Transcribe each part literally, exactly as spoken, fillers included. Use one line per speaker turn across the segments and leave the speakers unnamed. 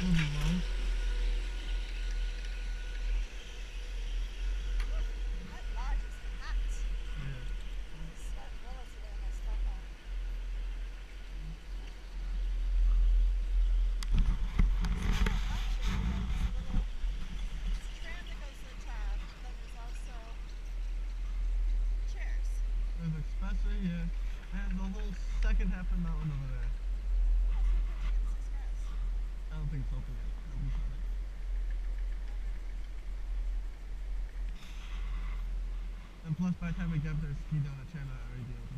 Moving along.
That lodge is hot.
Yeah.
I sweat bullets today on my stuff on. It's not actually, but it's a little, it's a tram that goes to the top, but then there's also chairs.
There's expressway here, and the whole second half of the mountain over there.
Oh, so we could take it to Six Grass.
I don't think it's open yet. I haven't tried it. And plus, by the time we get up there, ski down a chair might already be open.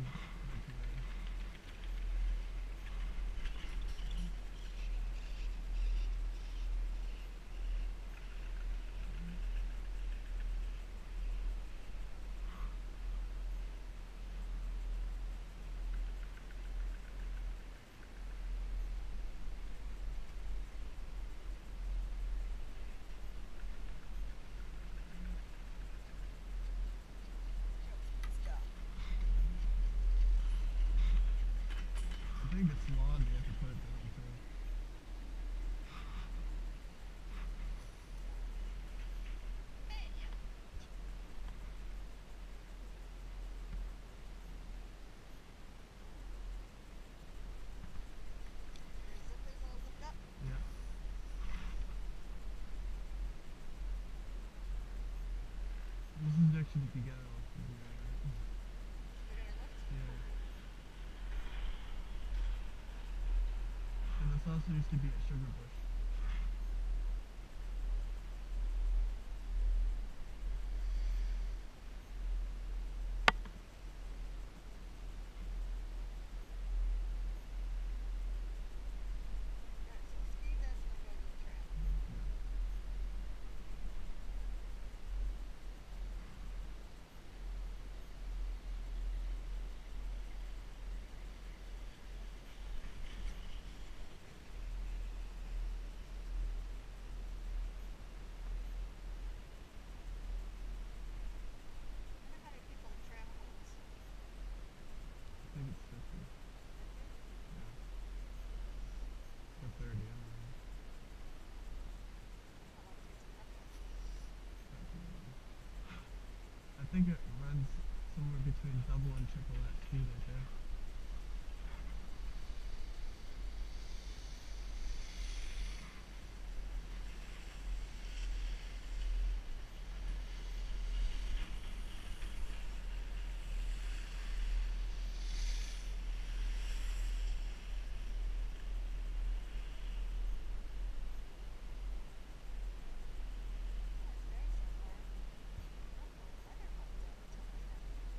I think it's lawn, you have to put it down too.
Your zip is all zipped up.
Yeah. This is actually to get out.
They're gonna lift.
Yeah. And this also used to be a Sugarbush.
Alright, so ski this and then go to the tram. I wonder how many people the tram holds.
I think it's fifty.
Fifty?
Yeah. Or thirty, I don't know.
How long it takes to get there?
I think it runs somewhere between double and triple that speed right there.
Oh, it's very so far. Hope the weather holds up until later.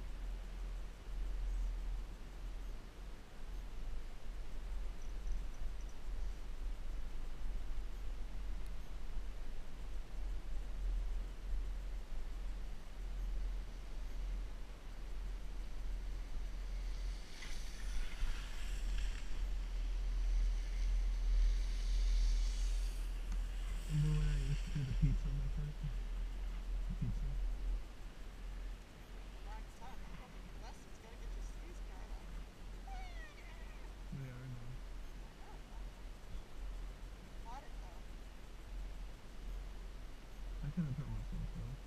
Remember when I used to do the pizza on my truck? The pizza.
The longest time. I'm hoping your lessons gotta get your sleeves cut off.
They are now.
I know, huh? Caught it though.
I couldn't hurt myself though.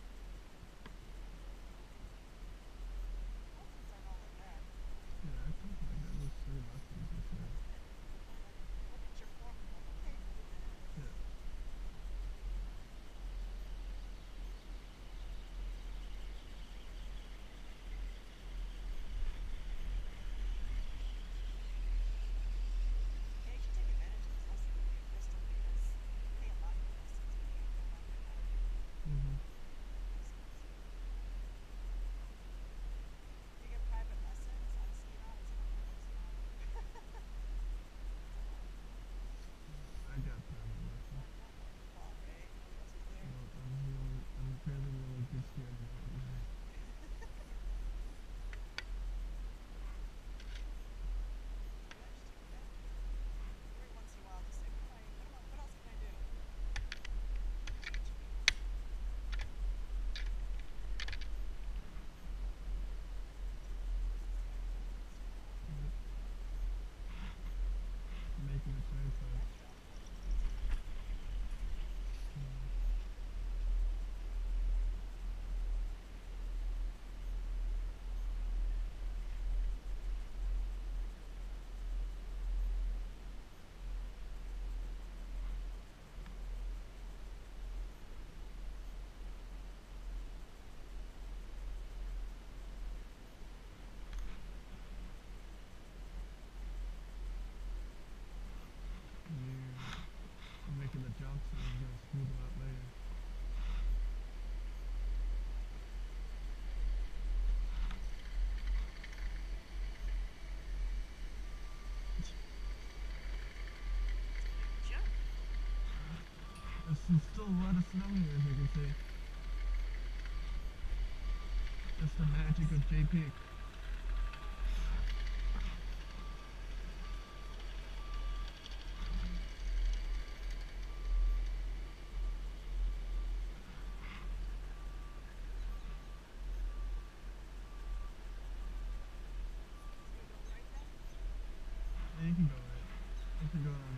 Lessons aren't all that bad.
Yeah, I think I got those three lessons this year.
They kind of look at your form and go, okay, move.
Yeah.
Yeah, you should take advantage of those lessons when you're in Bristol because you pay a lot for lessons when you go down there now.
Yeah. jumps and I'm gonna smooth them out later.
Jump.
There's still a lot of snow here, as you can see. That's the magic of J P.
You go right then?
Yeah, you can go right. You can go on